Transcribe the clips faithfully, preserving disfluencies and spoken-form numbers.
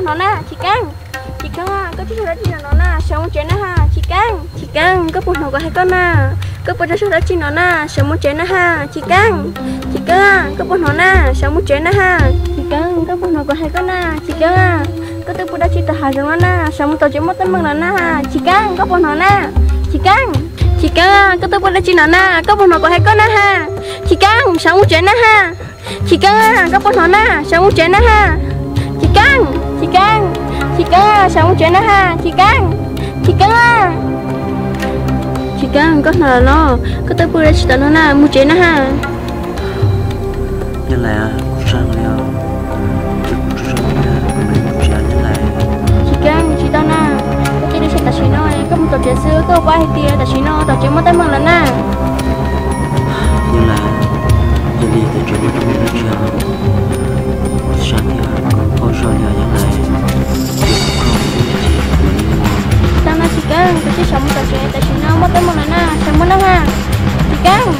nó nè chị căng chị căng à có chút đó chị nó nè sống một chuyện nè ha chị căng chị căng có buồn nó có hay con nè có buồn chút đó chị nó nè sống một chuyện nè ha chị căng chị căng à có buồn nó nè sống một chuyện nè ha chị căng có buồn nó có hay con nè chị căng à có tôi buồn đó chị ta hài rồi nè sống một tổ chức một tấm bằng nè ha chị căng có buồn nó nè chị căng chị căng à có tôi buồn đó chị nó nè có buồn nó có hay con nè ha chị căng sống một chuyện nè ha chị căng à có buồn nó nè sống một chuyện nè ha chị căng chị căng chị căng à sống một chuyện nè ha chị căng chị căng à chị căng có nào nó có tôi buồn đó chị nó nè một chuyện nè ha như là sang liệu chị căng chị tao nè có chị đi xe taxi nó có một tổ chức xưa có vài tia taxi nó tổ chức một tấm bằng nè như là như đi từ chuyện trong những chuyện sáng thì không sao giờ như này tao nè chị căng có chị sống một tổ chức taxi nó một tấm bằng nè sống một nè ha chị căng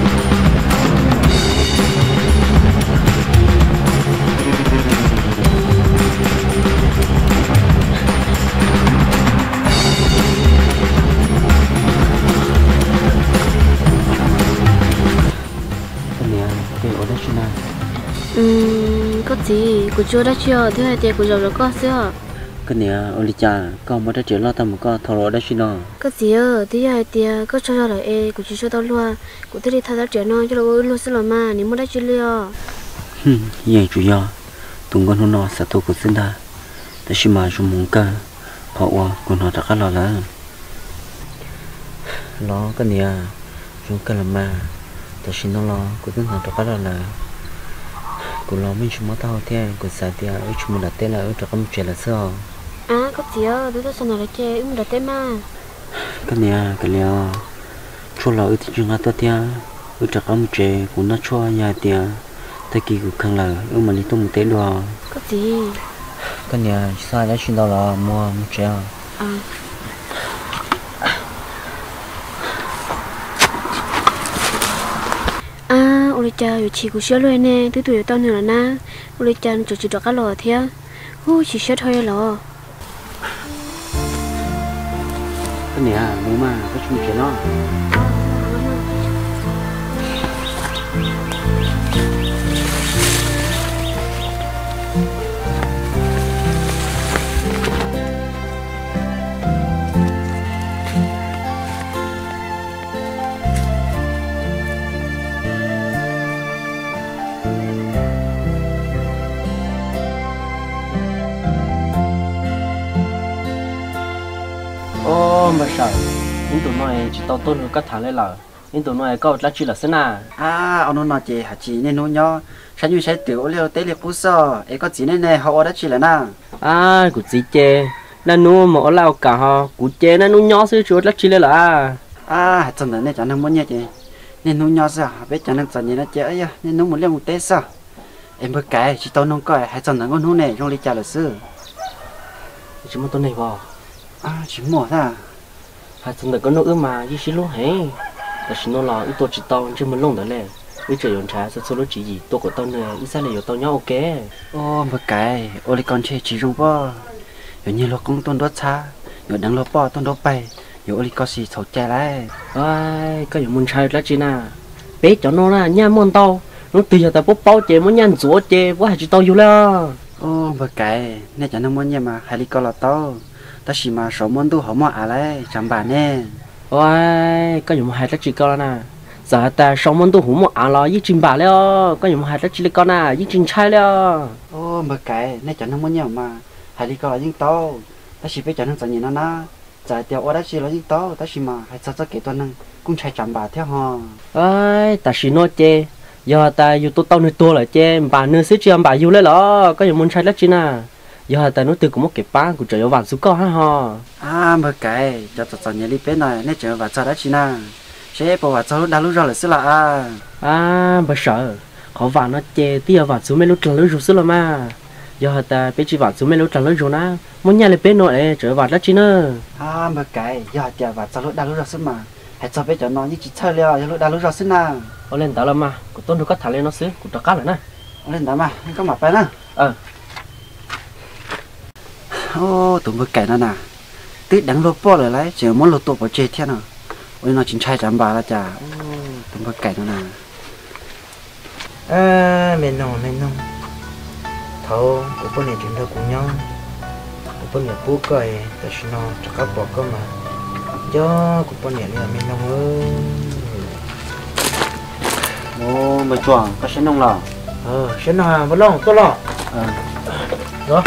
Ừm, có gì, cô chưa đã chưa, thế thì cô giàu rồi có sao? cái này Olicha con mới đã chuyển lo tầm con thầu rồi đó xin nó Có gì ơ, thế thì có cho ra lại e, cô chỉ cho tao luôn, cô thế thì thay ra chuyển nó cho nó luôn xin làm mà, nếu mà đã chưa liền. Ừm, vậy chủ yếu, tụi con hôm nọ sẽ thu của xin ta,แต่ชิมาชุมงกันเพราะว่าคนเราจะกันรอแล้วรอกันเนี่ยชุมกันละมาแต่ชินต้องรอกูต้องหาจะกันรอแล้วกูรอไม่ชุมมาเท่าเที่ยกูสายเดียวไอ้ชุมมันดัดเต้นแล้วจะกันเจริญเสื้ออ่ะก็gì ơ, tôi tôi xin nói chơi, um đặt tên mà. cái này cái liệu choเราที่จุงอาตัวเที่ยอุจจาระมันเจกูน่าชั่วยาเดียตะกี้กูขังเลยอุ้มมันลิตุ้มเต้นด้วย Có gì? cái này sai đã xin đâu là mua một triệu À. À, ôi cha, rồi chị cũng sửa luôn nè, thứ tuổi tao nữa là na, ôi cha, cho chị được cái lò thế, ô chị sửa thôi lò. cái này mua mà có chung chuyện đó ô mà sợ những tụi nó chỉ tao tôn hơn các thằng lấy lợ những tụi nó có lá chỉ là thế nào à ông nói chị hả chị nên nó nhỏ sao như sẽ tiểu liều tế liệt bút sò ấy có chị nên này họ đã chỉ là na à của chị chê nó nuôi mà lao cả họ của chê nó nuôi nhỏ xíu chuột lá chỉ lấy lợ à chân này chẳng能muốn nhẹ chị nên nó nhỏ sao biết chẳng năng chân như nó chơi ấy nên nó muốn liều một tế sao em bữa cái chỉ tao nông coi hay chân này con hú này trong ly trà là sư chỉ một tuần này vào à chỉ mua thôi hai tuần này có nỗi mà gì xí luôn hết là xí nó là ít tôi chỉ tao chứ mình lông đó nè ít trời yến trà số số lúc chỉ gì tôi của tao nè ít sao lại tao nhau ok ô bữa cái ô ly con chơi chỉ dùng bao giờ như lo công tôn đốt xa giờ đang lo bao tôn đốt bay giờ ô ly con xì sầu chè lại ai có những muốn chơi lá chỉ na bé cho nó là nha môn tao nó từ giờ tao bốc bao chè muốn nhăn rúa chè quá chỉ tao vô了 ô bữa cái nè chẳng năng muốn nhẹ mà hai ly con là tao ta chỉ mà số món tu họ mà à lại chẳng bà nè ôi có những hai lá chỉ con nè giờ ta số món tu hủ mà à lo với chim bà了có những hai lá chỉ con nè với chim trai了 ô bữa cái nè chẳng năng muốn nhẹ mà hai ly con là những tao ta chỉ biết chẳng năng chẳng nhìn nó na giờ tiểu ở đó chỉ là những tao ta chỉ mà hai sao cho kỹ tuần năng cũng chạy chẳng bà theo họ ôi ta chỉ nói chè giờ ta yêu tôi tao nơi tôi là chè bà nơi xứ chiêm bà yêu lấy lo có những muốn trai lá chỉ nè giờ ta nói từ cũng một cái bán của trời vàng xuống co ha ha à bữa cái cho cho cho nhà đi bên này nè chờ và cho đó chỉ na sẽ bảo và cho đã lúc rồi là xí là à à bà sợ họ vàng nó chè tia vàng xuống mấy lúc trần lưỡi rồi xí là mà giờ ta bé chỉ vàng xuống mấy lúc trần lưỡi rồi na muốn nhà lên bên nội trời vàng lá chỉ nữa à bữa cái giờ chờ và cho lúc đã lúc rồi xí mà hãy cho bé cho nó như chỉ chơi liao lúc đã lúc rồi xí na ở lên tao làm mà của tôi nó có thả lên nó xí của tao cá rồi nè lên đó mà có mặt phải nè ờ ô tụi mới cày nó nè tít đắng lô po rồi lấy chỉ muốn lô tô bỏ chơi thế nào ôi nó chính trai chấm bà là chả tụi mới cày nó nè à mình nông mình nông thâu của bọn này chúng ta cùng nhau của bọn này bố cười tại sao nó chắc các bỏ cơ mà do của bọn này là mình nông ơi ô mà chuồng có sẽ nông lò ờ sẽ nào vẫn lòng tôi lo ờ đó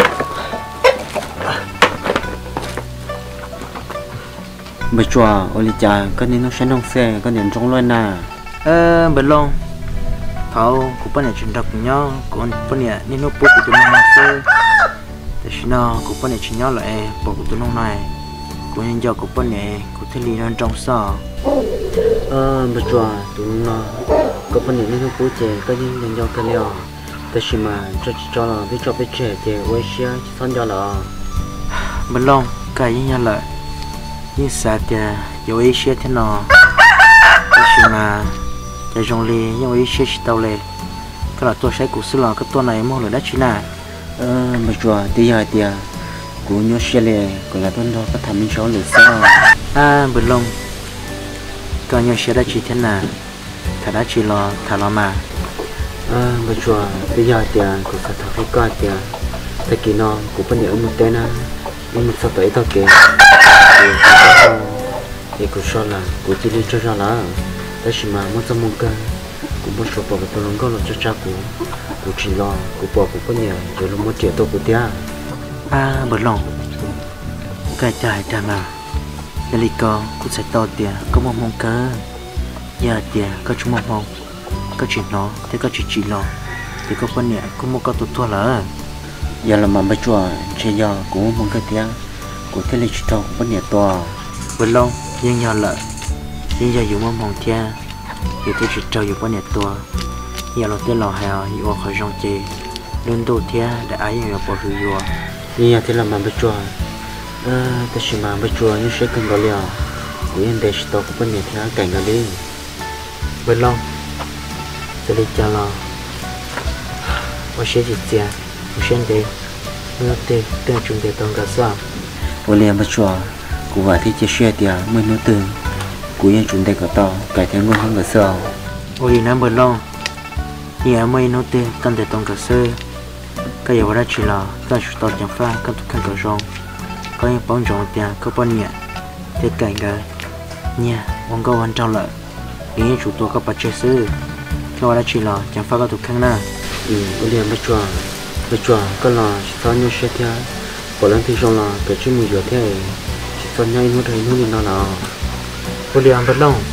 mà chuồng ôi lý cha có nên nó sẽ nông xe có nên trong luôn nè ờ vẫn lòng thâu của bọn này chúng ta cùng nhau còn bọn này nên nó bố của tụi nó sơ tại sao nó của bọn này chỉ nhau lại bố của tụi nó này của nhân do của bọn này của thế lý đang trong sao ờ mà chuồng tụi nó có phần này nên nó bố trẻ có những nhân do cái liều tại sao mà cho cho là biết cho biết trẻ trẻ quay xe son cho là mình long cái như là như sao thì有一些天呐，但是嘛，在中里有一些是到嘞，个啦多些故事啦，个多那么了那去哪？ ờ mà chuồng thì giờ thì của nhau xe lệ của là tuần đó có thằng mình cháu lửa sao à mình long cái nhau sẽ đã chỉ thế nào? Thà đã chỉ lo thà lo mà ờ mà chuồng thì giờ thì của sao thằng phải coi thì tại kỳ nó của bên này một tên á nhưng mà sao tới tao kì thì của sao là của chỉ đi cho ra là tại sao mà muốn cho mong cơ của một số bảo vật tôi có là cho cha của của chỉ lo của bỏ của bên này rồi lúc một triệu tôi của tia à mình long cái trái trả mà cái lý co cũng sẽ to tiền có mong mong cơ giờ tiền có chúng mong mong có chuyện nó thì có chuyện chỉ lo thì có quan niệm cũng một cái tụt thua lỡ giờ là mà bây giờ chơi giờ cũng mong cái tia của thế lịch to của bên này to bên long nhưng giờ lỡ nhưng giờ dùng mong mong thia thì tôi chỉ trâu dùng quan niệm to giờ là tên lò heo dùng khỏi rong chê đơn đồ thia để ai dùng bỏ hư vô nhưng thế là mà bây giờ ờ tại sao mà bây giờ như sẽ cần gọi liền của em để to của bên này thì cảnh nó đi bên long sẽ đi cho lo我学姐姐我现在我要对跟准备当个啥我连不说của vợ thì chỉ share tiền mới nói từ của em chúng ta có to cải thiện ngon hơn cái sao ôi nãy bên long nhà mới nói từ cần để tông cái sơ cái gì đó chỉ là cái chủ tàu chẳng pha cái tụ khăn cái rong có những bóng rong tiền có bao nhiêu thế cảnh cái nhà ông có quan trọng lợi những chủ tàu có bắt chơi sơ cái đó chỉ là chẳng pha cái tụ khăn na ừ我连不说不说个了三年十天过两天上了个这么热天三年一弄这一弄的那了 tôi liền bên long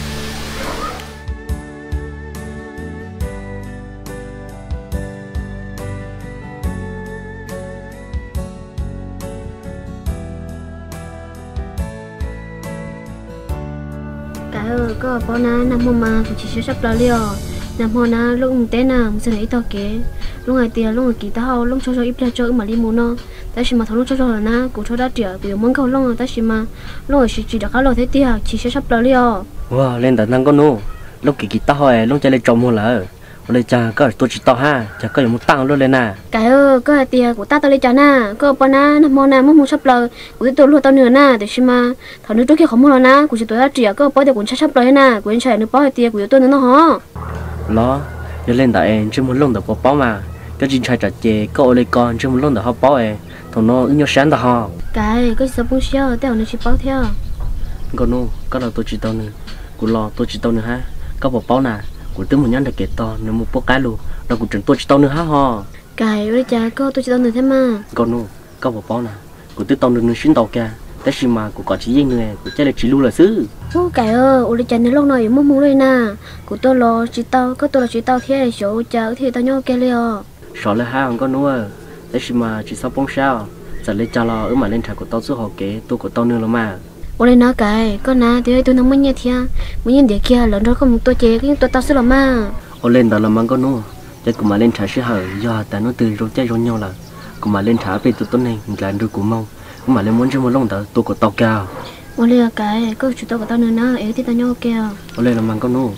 cả ơi có bao na năm hôm mà cũng chỉ sắp là liều năm hôm na lúc tết nào mình sẽ thấy to kế lúc ngày tiền lúc ngày kỳ tao lúc cho cho ít ra cho mà đi mua nó tại sao mà thằng lúc cho cho là na cũng cho đã trẻ vì món câu long tại sao mà lúc ngày chỉ đã khá lâu thế tiền chỉ sắp là liều wow lên tận năng con nu lúc kỳ kỳ tao hỏi lúc chơi lên trồng mua lỡ lên cha có tôi chỉ tao ha cha có một tăng luôn lên nè cái ơi có tiền của ta tao lên trả na có bao na năm hôm na muốn mua sắp là của tôi luôn tao nữa na tại sao mà thằng nước trước kia không mua là na của chỉ tôi đã trẻ có bao tiền cũng sắp là na của anh trai nước bao tiền của tôi nữa nó hả nó giờ lên tại chưa muốn lông được có bao mà cái chuyện trai trả chè có ở đây con chưa muốn lông được họ bao ấy thằng nó nhớ sáng được họ cái cái sao bung xéo tao nó chỉ bao theo con nu có là tôi chỉ tao nữa của lo tôi chỉ tao nữa ha có một bao nè của tôi muốn nhắn được kể to nếu một bao cái luôn nó cũng chẳng tôi chỉ tao nữa ha ho cái với cha có tôi chỉ tao nữa thế mà con nu có một bao nè của tôi tao được nữa xuyên tàu kiaแต่ชิมากูก็ชี้ยิงเลยกูจะเลยชี้รู้เลยซื้อโอ้ไก่เอออุลิจันในโลกหน่อยมุ่งมุ่งเลยนะกูตัวรอชี้เต้าก็ตัวรอชี้เต้าแค่โฉจ้าที่ตาโยกแกเลยอ่ะสอนเลยฮะมันก็นัวแต่ชิมาชี้ซับป้องเช้าจะเลยจ้าเราเออมาเล่นถ่ายกูต้าซื้อหอกเก๋ตัวกูต้าเนื้อละมาโอ้เลยนะไก่ก็นะเดี๋ยวตัวน้องมันเนี่ยเทียมันยังเด็กแค่หลังรถก็มึงตัวเจ๊ก็ยังตัวเต้าซื้อละมาโอเล่นแต่ละมันก็นัวแต่กูมาเล่นถ่ายซื้อหอยย่อแต่นู้ตื่นรู้ใจร้อนเงาละกูมาเล่นถ่ายไปตัวต้นเองกลายดูกูเมากูมาเล่นม้วนจะมาลงแต่ตัวกูตอกแก้วโอ้เลยไก่ก็ชุดตัวกับตาเนื้อนะเอ๋ที่ตาโยกแกโอเล่นละมันก็นัว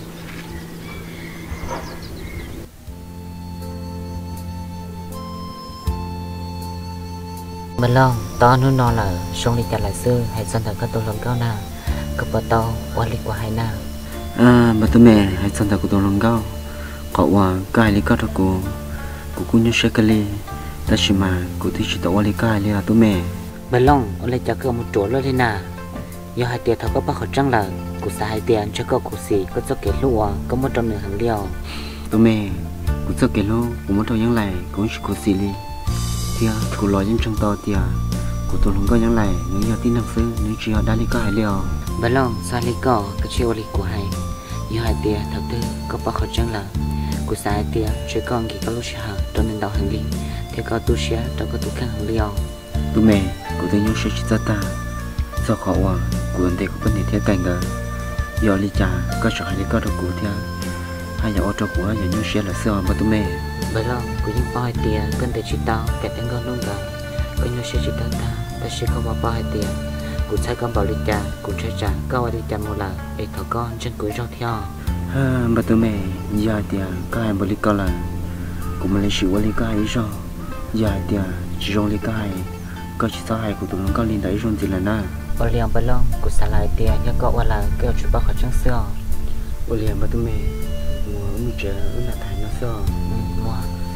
mình lo to nó nó là xong đi trả lại xưa hay xong thật có tôi lòng cao nào có bao to qua đi qua hai nào à bà tôi mẹ hay xong thật của tôi lòng cao cậu qua cái lý cao đó của của cô nhớ sẽ cái lý ta chỉ mà cô thì chỉ tao qua lý cái lý là tôi mẹ mình lo ở đây chắc có một chỗ luôn đi nè do hai tiền thằng có bao khẩu trăng là của xã hai tiền cho có cụ xì có cho kẻ lúa có một trong nửa hàng liều tôi mẹ cũng cho kẻ lúa cũng một trong những này cũng chỉ cụ xì li thì cụ lo những trong to thì cụ tôi không có những này nếu giờ tin năng sư nếu chỉ họ đã lý có hai liều mình lo xã lý có cái chiều lý của hai do hai tiền thằng tư có bao khẩu trăng là của xã hai tiền chỉ còn chỉ có lúc xả trong nền đầu hàng li thì có tu xía trong có tu khang hàng liều tôi mẹ cụ tôi nhớ sẽ chỉ cho ta sau khó qua cụ anh thấy có vấn đề thế cảnh cả giờ lý trả có sợ hai lý có được cụ theo hai nhà ô tô của nhà nhớ xe là sơ mà tôi mẹ bây giờ của những bao tiền cần để chỉ tao kẻ tiếng con luôn cả có nhớ xe chỉ tao ta ta sẽ không bao bao tiền cụ sai con bảo lý trả cụ sai trả cao đi trả một lần để thằng con chân cuối rau theo ha mà tôi mẹ giờ thì các em bảo lý có là cũng mà lấy sự lý có hay sao giờ thì chỉ rong lý có hay có chỉ sao hay của tụi nó có liên đấy rong gì là na ở liền bây giờ cụ xả lại tiền nhớ cậu qua là kêu chụp bao khẩu trang xưa ở liền mà tôi mẹ mua một chế là thay nó xưa mua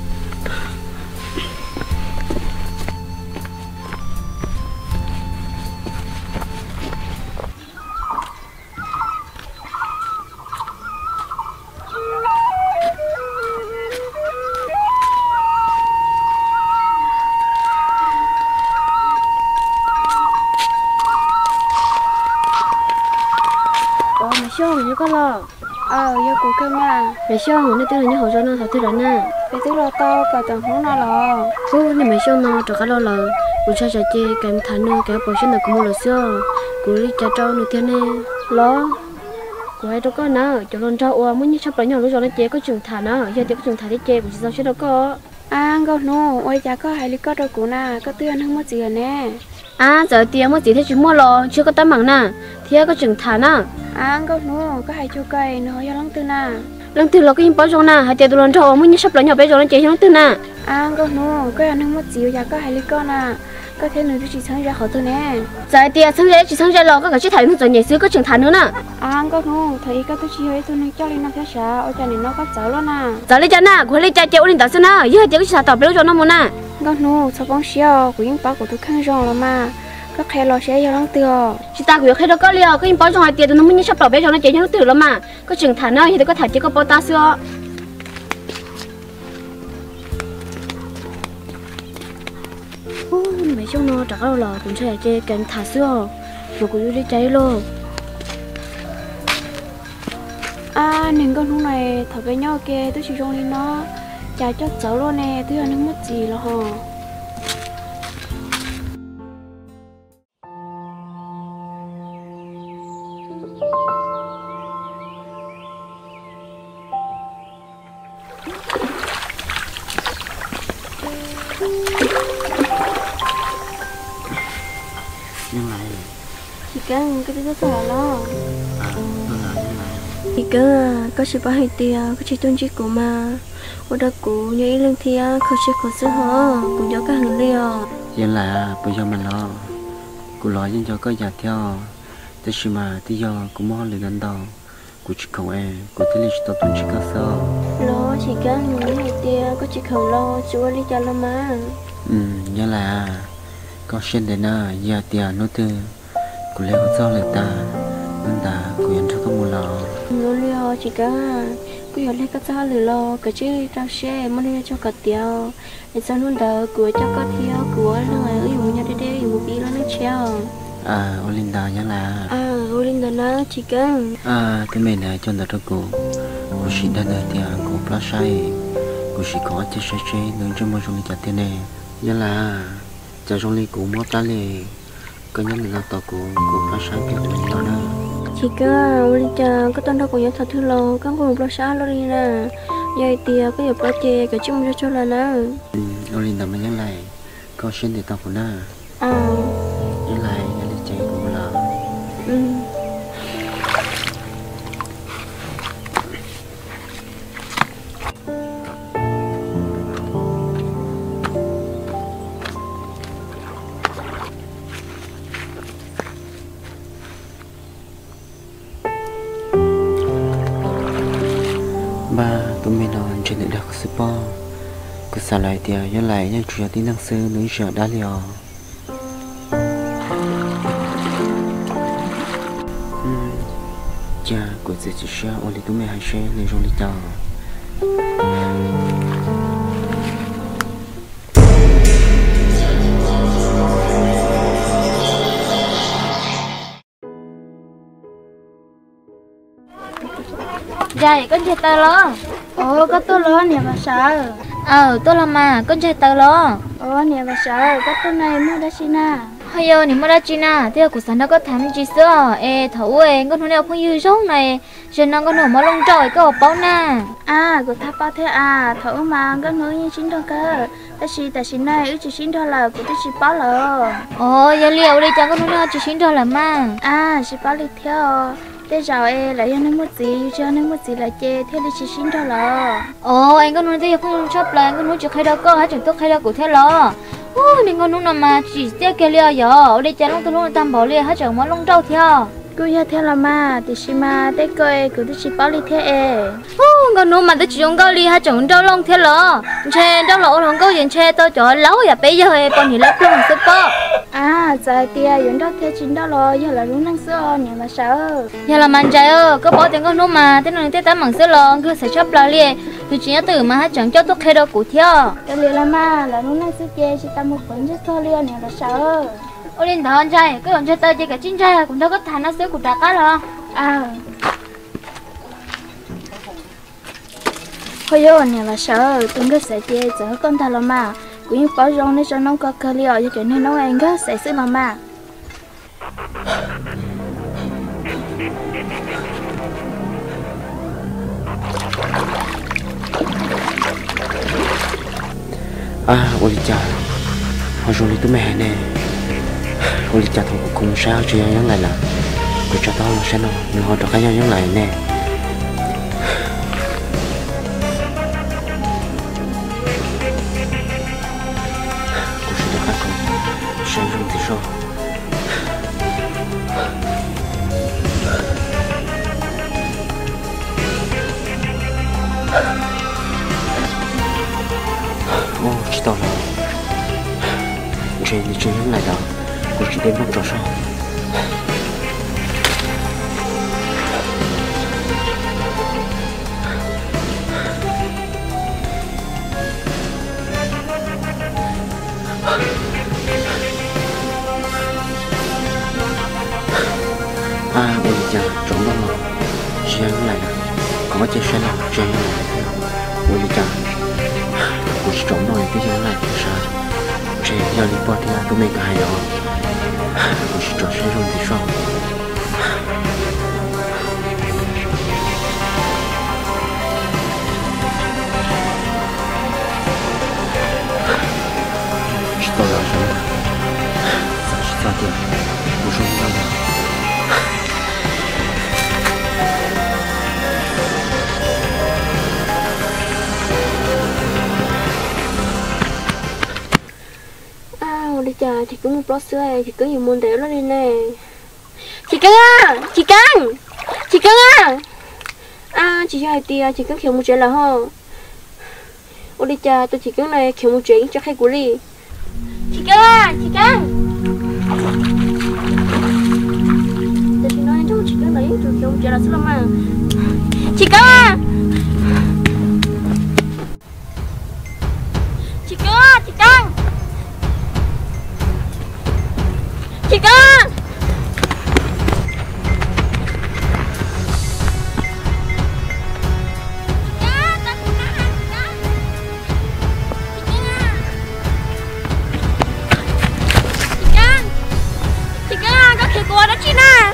xong như có lo ờ giờ cũng cơm mà mẹ xong nó tức là như hồ cho nó thật thế rồi nè mẹ tức là to cả tầng hố nó lo cứ nên mẹ xong nó cho cái lo là cũng sao chả chê kèm thằng nó kéo bỏ trên là cũng một lần xưa cũng đi chả trâu nữa thế này lo của ai đâu có nào cho lần trâu à muốn như sắp lại nhau lúc rồi nó chê có trường thả nào giờ thì có trường thả thế chê cũng sao chứ đâu có à con nó ôi chả có hai lý có đâu cũng nè có tiền không mất gì à nè à giờ tiền mất gì thế chỉ mua lo chưa có tấm bằng nè thì có trường thả nè à con nó có hai chú cây nó giờ lăng tư nè lăng tư là cái bao nhiêu nè hai tiền tôi lần trâu muốn như sắp lại nhau bây giờ nó chê lăng tư nè à con nó cái anh không mất gì giờ có hai lý con nè có thể nữa chỉ sáng ra khỏi tôi nè giải tiền sáng ra chỉ sáng ra lo có cả chiếc thải nó rồi nhảy xứ có trường thải nữa nè à có không thấy có tôi chỉ hơi tôi nói cho lên nó theo sao ở trên này nó có cháu luôn nè cháu lên chân nè của lên chân chéo lên tao xem nè dưới tiếng cái sao tao béo cho nó muốn nè con nó sao con xíu của những bao của tôi khăn rong là mà có khe lo sẽ cho nó tiêu chỉ ta của khe đó có liều cái những bao trong hai tiền tôi nó muốn như sắp tao béo cho nó chạy cho nó tiêu là mà có trường thải nữa thì tôi có thải chỉ có bao ta xưa mấy chỗ nó chắc đâu là cũng sẽ chơi kèm thả xưa rồi cũng đi cháy luôn à nên con hôm này thở với nhau kia tôi chỉ trong đi nó chả cho cháu luôn nè tôi là nó mất gì là hò cái cái thứ đó nó thì cái có chỉ bảo hay tia có chỉ tuân chỉ của mà ở đó của như ý lương thia không chỉ có sự hở cũng cho các hàng liều vậy là bây giờ mình lo của lo nhưng cho có giả theo thế chỉ mà tí giờ cũng mò lên gần đầu của chỉ cầu e của thế lịch tao tuân chỉ có sao lo chỉ cái người hay tia có chỉ cầu lo chúa đi cho lo mà ừ vậy là có xin đến à giờ tia nó từ cô lấy có sao lại ta nên ta quyền cho các mùa lò nó liều chỉ cả cô giờ lấy cái sao lừa lo cái chứ tao xe mà đi cho cả tiêu để sao luôn đỡ của cho cả tiêu của nó người ở dùng nhà đây đây dùng một tí nó nó treo à Olinda nhá là à Olinda nó chỉ cả à cái mẹ này cho nó cho cô cô chỉ đã đợi tiền cô plus size cô chỉ có chiếc xe xe nâng cho một trong những cái tiền này nhá là cho trong ly cũng mót ra liền cái nhân là tao cũng cũng phát sáng kiểu này đó nè chị cơ linh cha có tên đâu cũng nhớ thật thứ lo các con phát sáng lo đi nè vậy thì cái việc bao che cái chung cho cho là nè ừ linh tao mới nhớ lại có xin để tao cũng nè à nhớ lại nhớ đi chạy cũng là ừ ba tụi mình nó trên được đặc sư po cứ xả lại thì nhớ lại nhớ chủ tin năng sư núi sợ đá liò cha của chị chỉ sợ ôn lại tụi mình hay xe nên rồi đi chào Dạ, con chơi tờ lo. Ồ, có tôi lo nè bà sợ. Ờ, tôi làm mà, con chơi tờ lo. Ồ, nè bà sợ, có tôi này mua đã xin à. Hay giờ, nè mua đã xin à. Thế cuộc sống nó có thắm gì xưa. Ê, thấu ê, con hôm nay không yêu sống này. Rồi nó con hổ mà lông trội, có bao nè. À, của tháp bao thế à, thấu mà, có nói như xin thôi cơ. Ta xin, ta xin này, ư chỉ xin thôi là, của tôi xin bao lờ. Ồ, giờ liệu đi chẳng con hôm nay chỉ xin thôi là mà. À, xin bao đi theo. Thế giờ em lại ăn mất gì, cho nên mất gì là chê, thế là chỉ xin thôi là. Ồ, anh con nói thế không chấp là anh con nói chỉ khai đâu cơ, hay chẳng tốt khai đâu của thế là. Ô, nên con nói nào mà chỉ tiếc cái liao giờ, ở đây cha long tôi luôn tam bảo liao, hay chẳng muốn long trâu theo. Cứ như thế là mà, thì xin mà, thế coi, cứ tôi chỉ bao đi thế e. Ô, con nói mà tôi chỉ dùng câu li, hay chẳng trâu long thế là. Che trâu lỗ long câu chuyện che tôi cho lâu ya bây giờ em còn thì lấy plong super. À, giờ tia yến đó thế chính đó rồi, giờ là đúng năng sữa nhỉ mà sợ. Giờ là màn trái ơ, có bỏ tiền con nói mà, thế nên thế tám bằng sữa lon cứ sẽ chấp lại liền. Tôi chỉ nhớ từ mà hay chẳng cho tôi khai đâu cụ theo. Cái liền là mà, là đúng năng sữa chê, chỉ tao một phần rất thôi liền nhỉ là sợ. Ôi lên thằng trai, cái con trai tao chơi cả chín trai cũng đâu có thằng nó sữa của ta cá rồi. À. Thôi vô nhỉ là sợ, tôi cứ sẽ chê chở con ta là mà. Cũng như bảo rong nên cho nó có cơ liệu cho nên nó anh có sẽ sức làm mà. à ôi cha họ rồi đi tụi mẹ nè ôi cha thằng cùng sao chuyện như này là của cha tao là sao nó nhưng họ được cái nhau như này nè生生的说，哦，知道了。这你真能来的，我是电动早上。à ôi cha trống đó mà chị ăn lại nè có chơi xe nào chị ăn lại ôi cha ôi trống rồi cái gì này sao chị giờ đi qua thì tụi mình hay đó ôi trò xe rồi thì sao chị tôi là sao sao chị sao thì ôi sao không đâu đi chờ thì cũng một lót sữa thì cứ nhiều môn đéo nó đi nè chị cưng à chị cưng chị cưng à à chị cho hai tia chị cưng kiểu một chuyện là ho ôi đi chờ tôi chị cưng này kiểu một chuyện cho khách của đi chị cưng à chị cưng để chị nói cho chị cưng lấy cho kiểu một chuyện là sao mà chị cưng à chị cưng à chị cưng chị con chị con có khi cô đó chị nè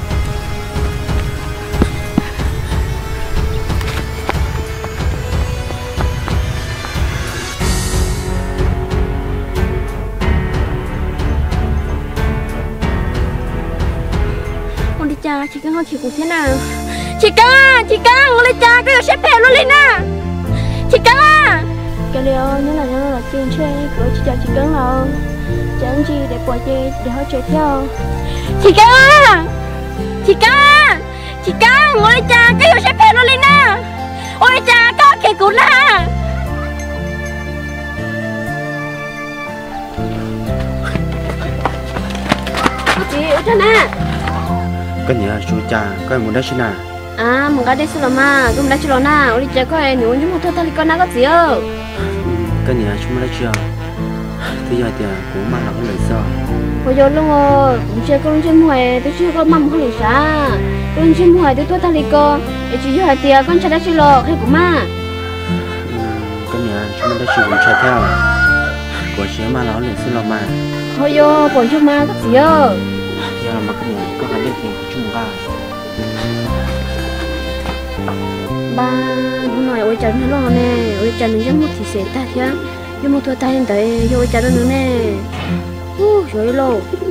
cha chị cưng chị cũng thế nào chị cưng à chị cưng lên cha cái xếp hè luôn lên nè chị cưng à cái liệu như là như là trên trên của chị chào chị cưng nào chẳng gì để bỏ chị để họ chơi theo chị cưng à chị cưng à chị cưng lên cha cái xếp hè luôn lên nè ôi cha hay cô na chị ở trên nè cái nhà chú cha cái muốn đấy chứ nào à mình có đi xem mà cũng đã chưa na ở đi chơi có ai nữa nhưng mà thôi tao đi con na có gì ơ cái nhà chúng mới chưa bây giờ thì cũng mang là cái lời sao bây giờ luôn rồi cũng chơi con chơi mùi tôi chơi con mắm không được sao con chơi mùi tôi tôi tao đi con để chỉ cho hai tia con chơi đã chơi lò hay cũng mà cái nhà chúng mới đã chịu chơi theo của chế mà nó lời xin lo mà thôi vô còn chưa mà có gì ơ giờ là mà cái nhà có cái gì của chúng ta ba hôm nay ôi trời nó lo nè ôi trời nó giống một thì sẽ ta thế nhưng mà thôi ta hiện tại ôi trời nó nữa nè ú rồi lo